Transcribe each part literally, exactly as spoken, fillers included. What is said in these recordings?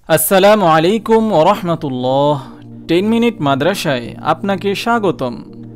আসসালামু আলাইকুম ওয়া রাহমাতুল্লাহ। টেন মিনিট মাদ্রাসায় আপনাকে স্বাগতম।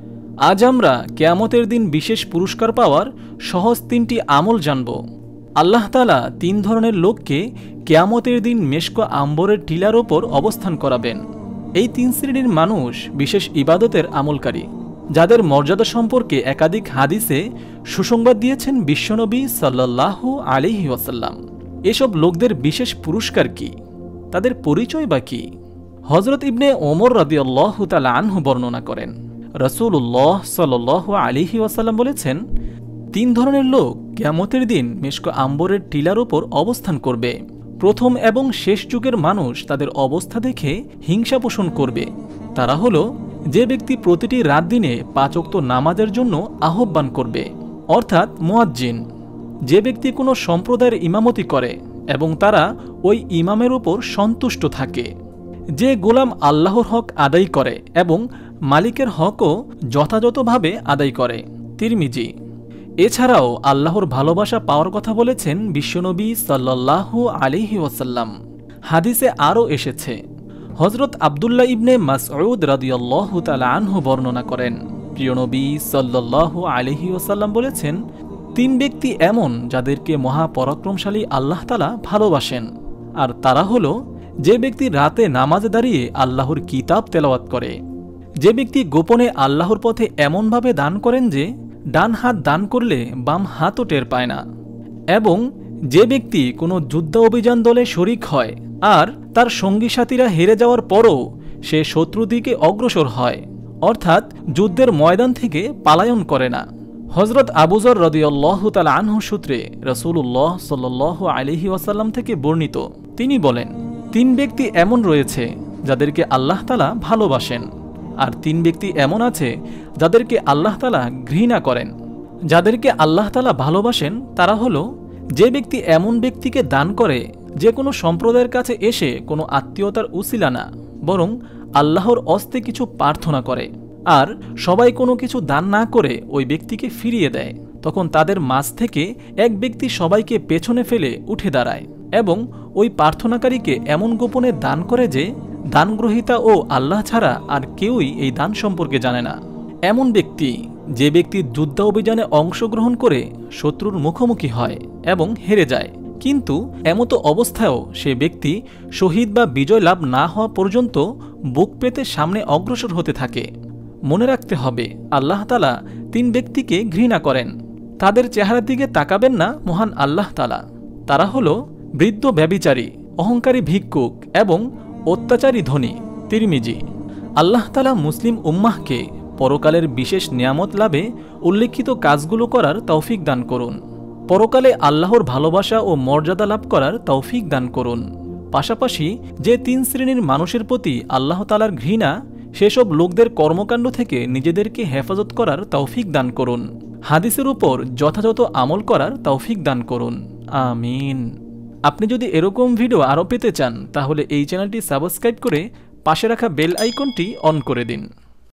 আজ আমরা কিয়ামতের দিন বিশেষ পুরস্কার পাওয়ার সহজ তিনটি আমল জানব। আল্লাহ তাআলা তিন ধরনের লোককে কিয়ামতের দিন মেশক আম্বরের টিলার ওপর অবস্থান করাবেন। এই তিন শ্রেণীর মানুষ বিশেষ ইবাদতের আমলকারী, যাদের মর্যাদা সম্পর্কে একাধিক হাদিসে সুসংবাদ দিয়েছেন বিশ্বনবী সাল্লাল্লাহু আলাইহি ওয়াসাল্লাম। এসব লোকদের বিশেষ পুরস্কার কি, তাদের পরিচয় বা কি? হযরত ইবনে ওমর রাদিয়াল্লাহু তাআলা আনহু বর্ণনা করেন, রাসূলুল্লাহ সাল্লাল্লাহু আলাইহি ওয়াসাল্লাম বলেছেন, তিন ধরনের লোক কিয়ামতের দিন মেশক আম্বরের টিলার উপর অবস্থান করবে। প্রথম এবং শেষ যুগের মানুষ তাদের অবস্থা দেখে হিংসা পোষণ করবে। তারা হলো যে ব্যক্তি প্রতিটি রাত দিনে পাঁচ ওয়াক্ত নামাজের জন্য আহ্বান করবে, অর্থাৎ মুয়াজ্জিন। যে ব্যক্তি কোনো সম্প্রদায়ের ইমামতি করে এবং তারা ওই ইমামের উপর সন্তুষ্ট থাকে। যে গোলাম আল্লাহর হক আদায় করে এবং মালিকের হকও যথাযথভাবে আদায় করে। তিরমিজি। এছাড়াও আল্লাহর ভালোবাসা পাওয়ার কথা বলেছেন বিশ্বনবী সাল্লাল্লাহু আলাইহি ওয়াসাল্লাম। হাদিসে আরও এসেছে, হযরত আব্দুল্লাহ ইবনে মাসউদ রাদিয়াল্লাহু তাআলা আনহু বর্ণনা করেন, প্রিয় নবী সাল্লাল্লাহু আলাইহি ওয়াসাল্লাম বলেছেন, তিন ব্যক্তি এমন যাদেরকে মহাপরাক্রমশালী আল্লাহ তাআলা ভালোবাসেন, আর তারা হলো যে ব্যক্তি রাতে নামাজে দাঁড়িয়ে আল্লাহর কিতাব তেলাওয়াত করে, যে ব্যক্তি গোপনে আল্লাহর পথে এমনভাবে দান করেন যে ডান হাত দান করলে বাম হাতও টের পায় না, এবং যে ব্যক্তি কোনো যুদ্ধ অভিযান দলে শরিক হয় আর তার সঙ্গী সাথীরা হেরে যাওয়ার পরও সে শত্রু দিকে অগ্রসর হয়, অর্থাৎ যুদ্ধের ময়দান থেকে পালায়ন করে না। হযরত আবু যর রাদিয়াল্লাহু তাআলা আনহু সূত্রে রাসূলুল্লাহ সাল্লাল্লাহু আলাইহি ওয়াসাল্লাম থেকে বর্ণিত, তিনি বলেন, তিন ব্যক্তি এমন রয়েছে যাদেরকে আল্লাহ তাআলা ভালোবাসেন, আর তিন ব্যক্তি এমন আছে যাদেরকে আল্লাহ তাআলা ঘৃণা করেন। যাদেরকে আল্লাহ তাআলা ভালোবাসেন তারা হলো যে ব্যক্তি এমন ব্যক্তিকে দান করে যে কোনো সম্প্রদায়ের কাছে এসে কোনো আত্মীয়তার উসিলা না, বরং আল্লাহর অস্তে কিছু প্রার্থনা করে, আর সবাই কোনো কিছু দান না করে ওই ব্যক্তিকে ফিরিয়ে দেয়। তখন তাদের মাঝ থেকে এক ব্যক্তি সবাইকে পেছনে ফেলে উঠে দাঁড়ায় এবং ওই প্রার্থনাকারীকে এমন গোপনে দান করে যে দানগ্রহীতা ও আল্লাহ ছাড়া আর কেউই এই দান সম্পর্কে জানে না। এমন ব্যক্তি যে ব্যক্তি যুদ্ধ অভিযানে অংশগ্রহণ করে শত্রুর মুখোমুখি হয় এবং হেরে যায়, কিন্তু এমতো অবস্থায়ও সে ব্যক্তি শহীদ বা বিজয় লাভ না হওয়া পর্যন্ত বুক পেতে সামনে অগ্রসর হতে থাকে। মনে রাখতে হবে, আল্লাহ তাআলা তিন ব্যক্তিকে ঘৃণা করেন। তাদের চেহারার দিকে তাকাবেন না মহান আল্লাহ তাআলা। তারা হলো বৃদ্ধ ব্যভিচারী, অহংকারী ভিক্ষুক এবং অত্যাচারী ধনী। তিরমিজি। আল্লাহ তাআলা মুসলিম উম্মাহকে পরকালের বিশেষ নিয়ামত লাভে উল্লেখিত কাজগুলো করার তৌফিক দান করুন। পরকালে আল্লাহর ভালোবাসা ও মর্যাদা লাভ করার তৌফিক দান করুন। পাশাপাশি যে তিন শ্রেণীর মানুষের প্রতি আল্লাহ তাআলার ঘৃণা, সেসব লোকদের কর্মকাণ্ড থেকে নিজেদেরকে হেফাজত করার তৌফিক দান করুন। হাদিসের উপর যথাযথ আমল করার তৌফিক দান করুন। আমিন। আপনি যদি এরকম ভিডিও আরও পেতে চান তাহলে এই চ্যানেলটি সাবস্ক্রাইব করে পাশে রাখা বেল আইকনটি অন করে দিন।